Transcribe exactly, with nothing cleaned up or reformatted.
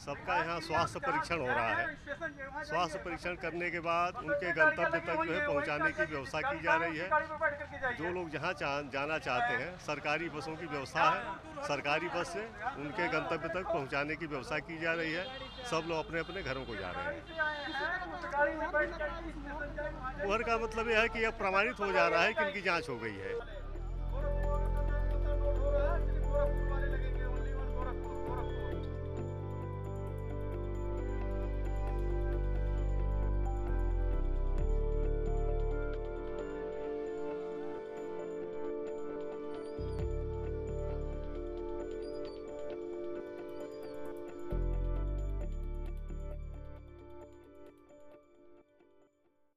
सबका यहाँ स्वास्थ्य परीक्षण हो रहा है। स्वास्थ्य परीक्षण करने के बाद उनके गंतव्य तक जो है पहुँचाने की व्यवस्था की जा रही है। जो लोग जहाँ जाना चाहते हैं, सरकारी बसों की व्यवस्था है, सरकारी बस से उनके गंतव्य तक पहुँचाने की व्यवस्था की जा रही है। सब लोग अपने अपने घरों को जा रहे हैं। उम्र का मतलब यह है कि यह प्रमाणित हो जा रहा है कि इनकी जाँच हो गई है।